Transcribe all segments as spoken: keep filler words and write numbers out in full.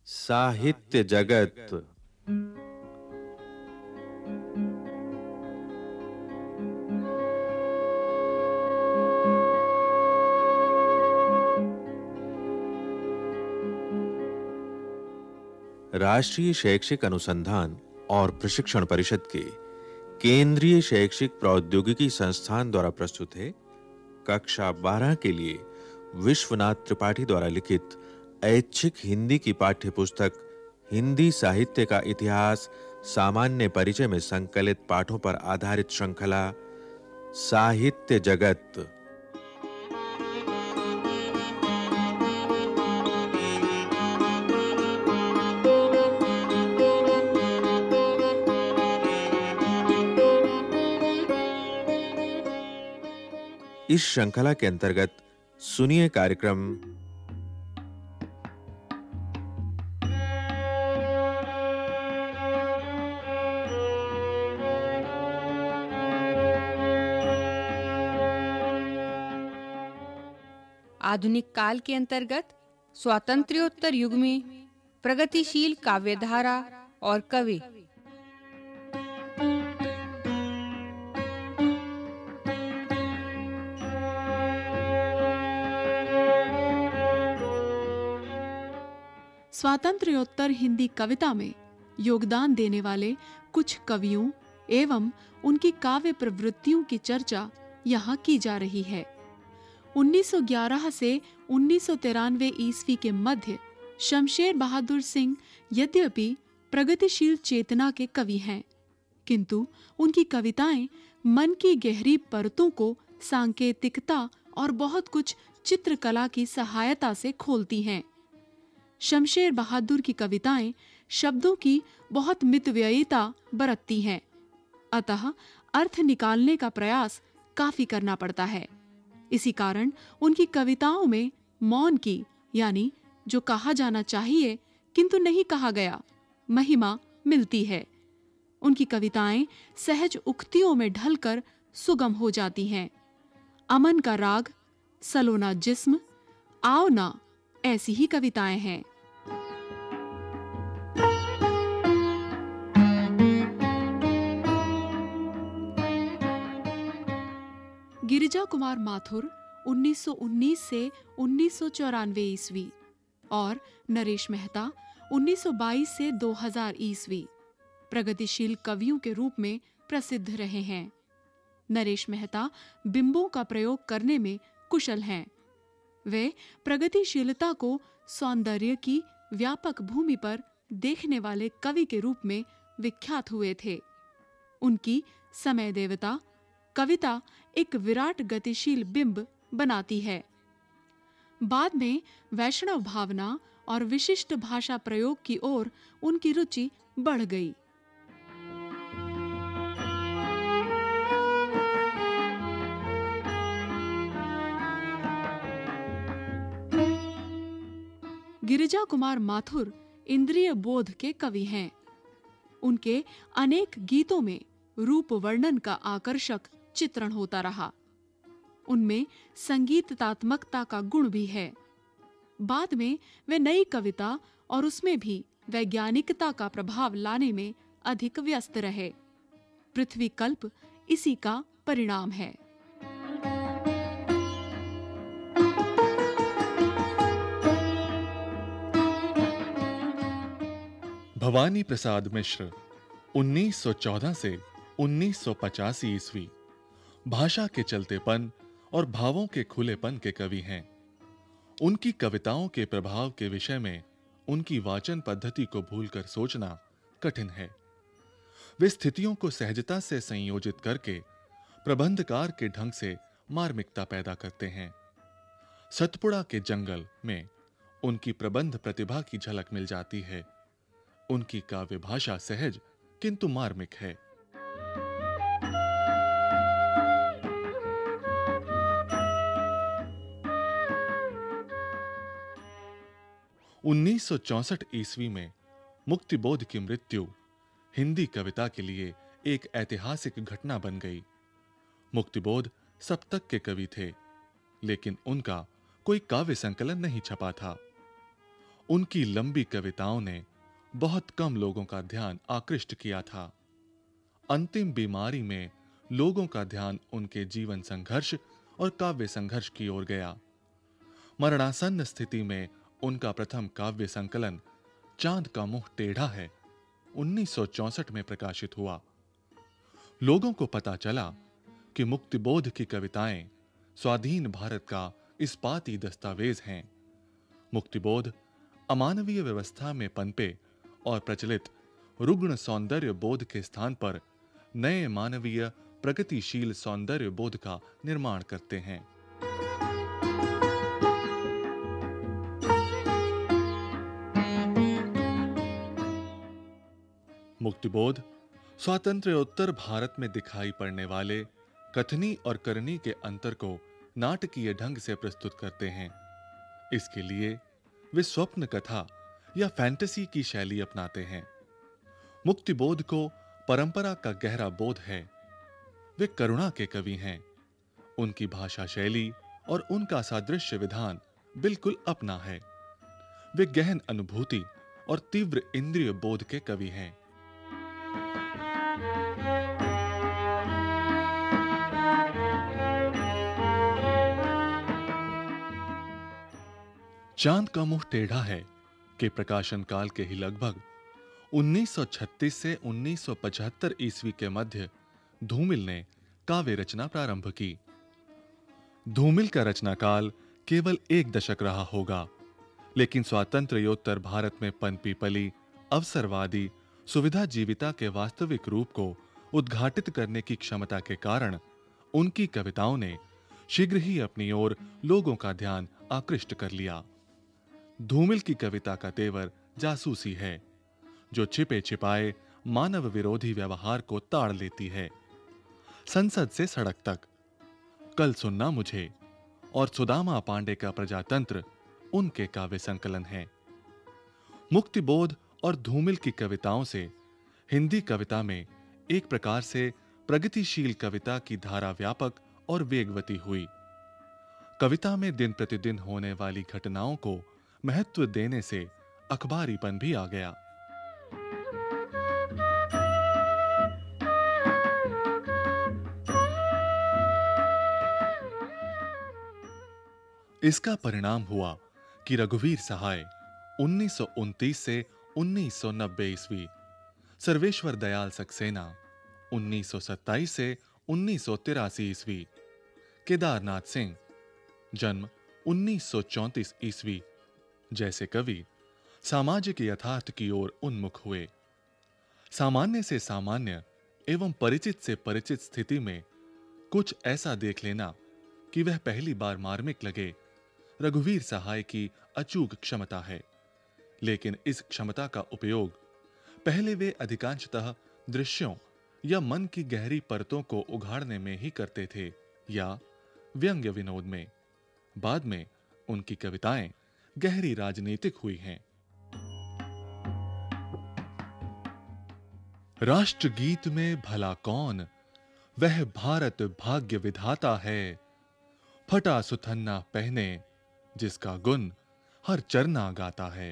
साहित्य जगत। राष्ट्रीय शैक्षिक अनुसंधान और प्रशिक्षण परिषद के केंद्रीय शैक्षिक प्रौद्योगिकी संस्थान द्वारा प्रस्तुत है कक्षा बारह के लिए विश्वनाथ त्रिपाठी द्वारा लिखित ऐच्छिक हिंदी की पाठ्य पुस्तक हिंदी साहित्य का इतिहास सामान्य परिचय में संकलित पाठों पर आधारित श्रृंखला साहित्य जगत। इस श्रृंखला के अंतर्गत सुनिए कार्यक्रम आधुनिक काल के अंतर्गत स्वातंत्र्योत्तर युग में प्रगतिशील काव्यधारा और कवि। स्वातंत्र्योत्तर हिंदी कविता में योगदान देने वाले कुछ कवियों एवं उनकी काव्य प्रवृत्तियों की चर्चा यहाँ की जा रही है। उन्नीस सौ ग्यारह से उन्नीस सौ तिरानवे ईस्वी के मध्य शमशेर बहादुर सिंह यद्यपि प्रगतिशील चेतना के कवि हैं, किंतु उनकी कविताएं मन की गहरी परतों को सांकेतिकता और बहुत कुछ चित्रकला की सहायता से खोलती हैं। शमशेर बहादुर की कविताएं शब्दों की बहुत मितव्ययिता बरतती हैं, अतः अर्थ निकालने का प्रयास काफी करना पड़ता है। इसी कारण उनकी कविताओं में मौन की, यानी जो कहा जाना चाहिए किंतु नहीं कहा गया, महिमा मिलती है। उनकी कविताएं सहज उक्तियों में ढलकर सुगम हो जाती हैं। अमन का राग, सलोना जिस्म, आओ ना, ऐसी ही कविताएं हैं। गिरिजा कुमार माथुर उन्नीस सौ उन्नीस से उन्नीस सौ चौरानवे ईस्वी और नरेश मेहता उन्नीस सौ बाईस से दो हज़ार ईस्वी प्रगतिशील कवियों के रूप में प्रसिद्ध रहे हैं। नरेश मेहता बिंबों का प्रयोग करने में कुशल हैं। वे प्रगतिशीलता को सौंदर्य की व्यापक भूमि पर देखने वाले कवि के रूप में विख्यात हुए थे। उनकी समय देवता कविता एक विराट गतिशील बिंब बनाती है। बाद में वैष्णव भावना और विशिष्ट भाषा प्रयोग की ओर उनकी रुचि बढ़ गई। गिरिजा कुमार माथुर इंद्रिय बोध के कवि हैं। उनके अनेक गीतों में रूप वर्णन का आकर्षक चित्रण होता रहा। उनमें संगीतात्मकता का गुण भी है। बाद में वे नई कविता और उसमें भी वैज्ञानिकता का प्रभाव लाने में अधिक व्यस्त रहे। पृथ्वी कल्प इसी का परिणाम है। भवानी प्रसाद मिश्र उन्नीस सौ चौदह से उन्नीस सौ पचासी ईस्वी भाषा के चलतेपन और भावों के खुलेपन के कवि हैं। उनकी कविताओं के प्रभाव के विषय में उनकी वाचन पद्धति को भूलकर सोचना कठिन है। वे स्थितियों को सहजता से संयोजित करके प्रबंधकार के ढंग से मार्मिकता पैदा करते हैं। सतपुड़ा के जंगल में उनकी प्रबंध प्रतिभा की झलक मिल जाती है। उनकी काव्य भाषा सहज किंतु मार्मिक है। उन्नीस सौ चौसठ ईस्वी में मुक्तिबोध की मृत्यु हिंदी कविता के लिए एक ऐतिहासिक घटना बन गई। मुक्तिबोध सप्तक के कवि थे, लेकिन उनका कोई काव्य संकलन नहीं छपा था। उनकी लंबी कविताओं ने बहुत कम लोगों का ध्यान आकृष्ट किया था। अंतिम बीमारी में लोगों का ध्यान उनके जीवन संघर्ष और काव्य संघर्ष की ओर गया। मरणासन्न स्थिति में उनका प्रथम काव्य संकलन चांद का मुंह टेढ़ा है उन्नीस सौ चौसठ में प्रकाशित हुआ। लोगों को पता चला कि मुक्तिबोध की कविताएं स्वाधीन भारत का इस्पाती दस्तावेज हैं। मुक्तिबोध अमानवीय व्यवस्था में पनपे और प्रचलित रुग्ण सौंदर्य बोध के स्थान पर नए मानवीय प्रगतिशील सौंदर्य बोध का निर्माण करते हैं। मुक्तिबोध स्वातंत्र्योत्तर भारत में दिखाई पड़ने वाले कथनी और करनी के अंतर को नाटकीय ढंग से प्रस्तुत करते हैं। इसके लिए वे स्वप्न कथा या फैंटेसी की शैली अपनाते हैं। मुक्तिबोध को परंपरा का गहरा बोध है। वे करुणा के कवि हैं। उनकी भाषा शैली और उनका सादृश्य विधान बिल्कुल अपना है। वे गहन अनुभूति और तीव्र इंद्रिय बोध के कवि हैं। चांद का मुंह टेढ़ा है के प्रकाशन काल के ही लगभग उन्नीस सौ छत्तीस से उन्नीस सौ पचहत्तर ईस्वी के मध्य धूमिल ने काव्य रचना प्रारंभ की। धूमिल का रचना काल केवल एक दशक रहा होगा, लेकिन स्वातंत्र्योत्तर भारत में पनपी पली अवसरवादी सुविधा जीविता के वास्तविक रूप को उद्घाटित करने की क्षमता के कारण उनकी कविताओं ने शीघ्र ही अपनी ओर लोगों का ध्यान आकृष्ट कर लिया। धूमिल की कविता का तेवर जासूसी है, जो छिपे छिपाए मानव विरोधी व्यवहार को ताड़ लेती है। संसद से सड़क तक, कल सुनना मुझे और सुदामा पांडे का प्रजातंत्र उनके काव्य संकलन हैं। मुक्तिबोध और धूमिल की कविताओं से हिंदी कविता में एक प्रकार से प्रगतिशील कविता की धारा व्यापक और वेगवती हुई। कविता में दिन प्रतिदिन होने वाली घटनाओं को महत्व देने से अखबारीपन भी आ गया। इसका परिणाम हुआ कि रघुवीर सहाय उन्नीस सौ उनतीस से उन्नीस सौ नब्बे ईस्वी, सर्वेश्वर दयाल सक्सेना उन्नीस सौ सत्ताईस से उन्नीस सौ तिरासी ईस्वी, केदारनाथ सिंह जन्म उन्नीस सौ चौंतीस ईस्वी जैसे कवि सामाजिक यथार्थ की ओर उन्मुख हुए। सामान्य से सामान्य एवं परिचित से परिचित स्थिति में कुछ ऐसा देख लेना कि वह पहली बार मार्मिक लगे, रघुवीर सहाय की अचूक क्षमता है। लेकिन इस क्षमता का उपयोग पहले वे अधिकांशतः दृश्यों या मन की गहरी परतों को उघाड़ने में ही करते थे या व्यंग्य विनोद में। बाद में उनकी कविताएं गहरी राजनीतिक हुई हैं। राष्ट्रगीत में भला कौन, वह भारत भाग्य विधाता है, फटा सुथन्ना पहने जिसका गुण हर चरना गाता है।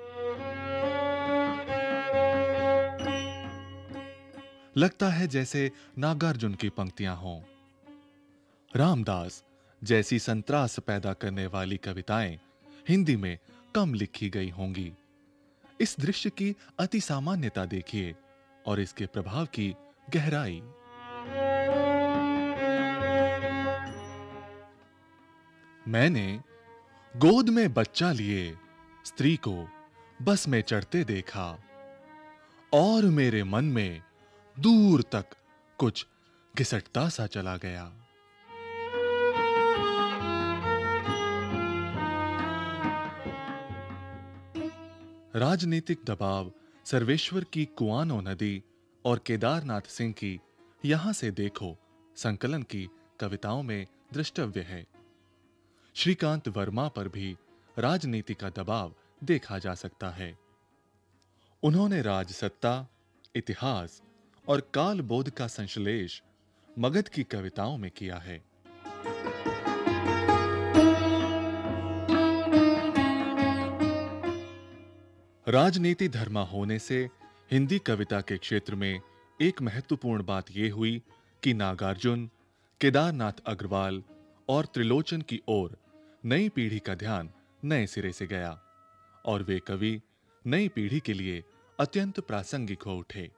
लगता है जैसे नागार्जुन की पंक्तियां हों। रामदास जैसी संत्रास पैदा करने वाली कविताएं हिंदी में कम लिखी गई होंगी। इस दृश्य की अति सामान्यता देखिए और इसके प्रभाव की गहराई। मैंने गोद में बच्चा लिए स्त्री को बस में चढ़ते देखा और मेरे मन में दूर तक कुछ घिसटता सा चला गया। राजनीतिक दबाव सर्वेश्वर की कुआनो नदी और केदारनाथ सिंह की यहां से देखो संकलन की कविताओं में दृष्टव्य है। श्रीकांत वर्मा पर भी राजनीति का दबाव देखा जा सकता है। उन्होंने राजसत्ता, इतिहास और कालबोध का संश्लेष मगध की कविताओं में किया है। राजनीति धर्मा होने से हिंदी कविता के क्षेत्र में एक महत्वपूर्ण बात यह हुई कि नागार्जुन, केदारनाथ अग्रवाल और त्रिलोचन की ओर नई पीढ़ी का ध्यान नए सिरे से गया और वे कवि नई पीढ़ी के लिए अत्यंत प्रासंगिक हो उठे।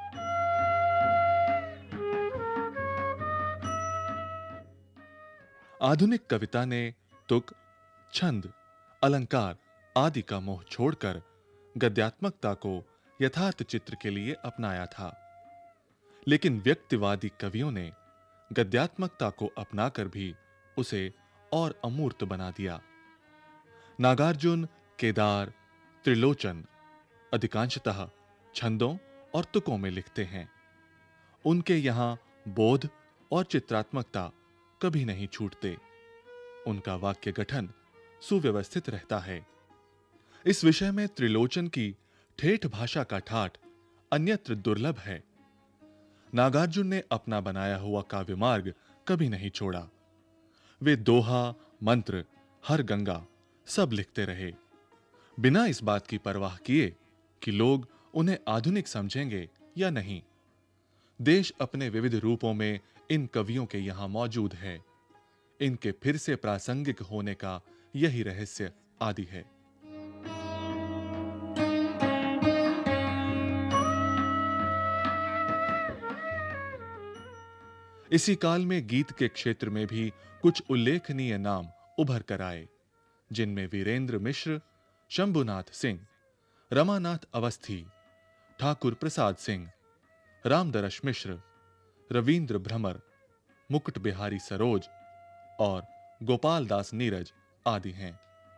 आधुनिक कविता ने तुक, छंद, अलंकार आदि का मोह छोड़कर गद्यात्मकता को यथार्थ चित्र के लिए अपनाया था, लेकिन व्यक्तिवादी कवियों ने गद्यात्मकता को अपनाकर भी उसे और अमूर्त बना दिया। नागार्जुन, केदार, त्रिलोचन अधिकांशतः छंदों और तुकों में लिखते हैं। उनके यहां बोध और चित्रात्मकता कभी नहीं छूटते। उनका वाक्य गठन सुव्यवस्थित रहता है। इस विषय में त्रिलोचन की ठेठ भाषा का ठाठ अन्यत्र दुर्लभ है। नागार्जुन ने अपना बनाया हुआ काव्य मार्ग कभी नहीं छोड़ा। वे दोहा, मंत्र, हर गंगा सब लिखते रहे, बिना इस बात की परवाह किए कि लोग उन्हें आधुनिक समझेंगे या नहीं। देश अपने विविध रूपों में इन कवियों के यहां मौजूद है। इनके फिर से प्रासंगिक होने का यही रहस्य आदि है। इसी काल में गीत के क्षेत्र में भी कुछ उल्लेखनीय नाम उभर कर आए, जिनमें वीरेंद्र मिश्र, शंभुनाथ सिंह, रमानाथ अवस्थी, ठाकुर प्रसाद सिंह, रामदरश मिश्र, रवींद्र भ्रमर, मुकुट बिहारी सरोज और गोपाल दास नीरज आदि हैं।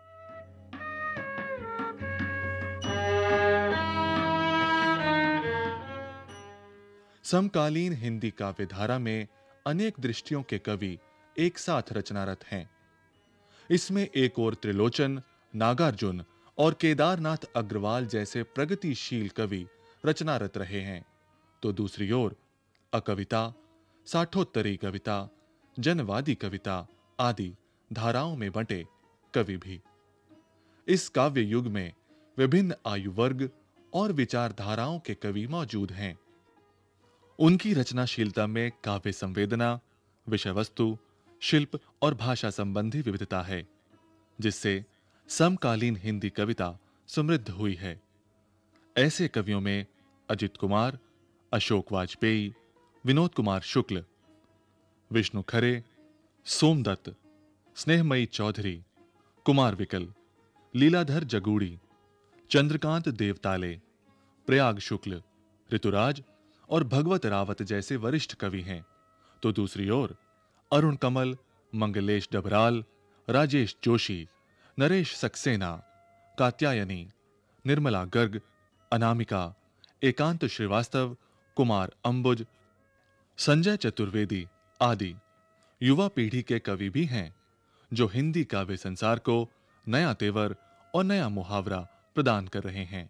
समकालीन हिंदी काव्य धारा में अनेक दृष्टियों के कवि एक साथ रचनारत हैं। इसमें एक ओर त्रिलोचन, नागार्जुन और केदारनाथ अग्रवाल जैसे प्रगतिशील कवि रचनारत रहे हैं, तो दूसरी ओर अकविता, साठोत्तरी कविता, जनवादी कविता आदि धाराओं में बंटे कवि भी। इस काव्य युग में विभिन्न आयु वर्ग और विचारधाराओं के कवि मौजूद हैं। उनकी रचनाशीलता में काव्य संवेदना, विषय वस्तु, शिल्प और भाषा संबंधी विविधता है, जिससे समकालीन हिंदी कविता समृद्ध हुई है। ऐसे कवियों में अजित कुमार, अशोक वाजपेयी, विनोद कुमार शुक्ल, विष्णु खरे, सोमदत्त, स्नेहमयी चौधरी, कुमार विकल, लीलाधर जगूड़ी, चंद्रकांत देवताले, प्रयाग शुक्ल, ऋतुराज और भगवत रावत जैसे वरिष्ठ कवि हैं, तो दूसरी ओर अरुण कमल, मंगलेश डबराल, राजेश जोशी, नरेश सक्सेना, कात्यायनी, निर्मला गर्ग, अनामिका, एकांत श्रीवास्तव, कुमार अंबुज, संजय चतुर्वेदी आदि युवा पीढ़ी के कवि भी हैं, जो हिंदी काव्य संसार को नया तेवर और नया मुहावरा प्रदान कर रहे हैं।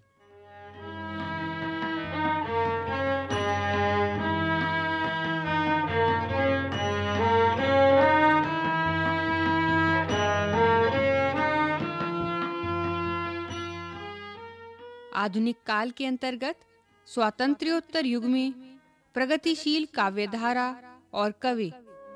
आधुनिक काल के अंतर्गत स्वातंत्र्योत्तर युग में प्रगतिशील काव्यधारा और कवि।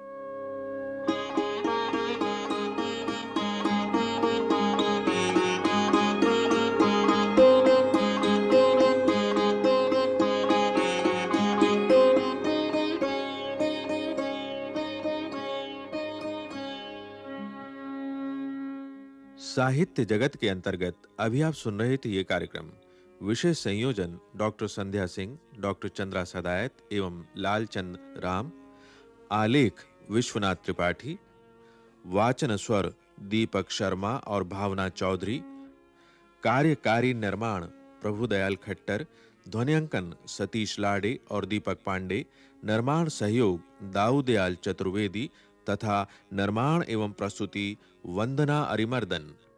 साहित्य जगत के अंतर्गत अभी आप सुन रहे थे ये कार्यक्रम। विषय संयोजन डॉक्टर संध्या सिंह, डॉक्टर चंद्रा सदायत एवं लालचंद राम। आलेख विश्वनाथ त्रिपाठी। वाचन स्वर दीपक शर्मा और भावना चौधरी। कार्यकारी निर्माण प्रभुदयाल खट्टर। ध्वनियांकन सतीश लाड़े और दीपक पांडे। निर्माण सहयोग दाऊदयाल चतुर्वेदी तथा निर्माण एवं प्रस्तुति वंदना अरिमर्दन।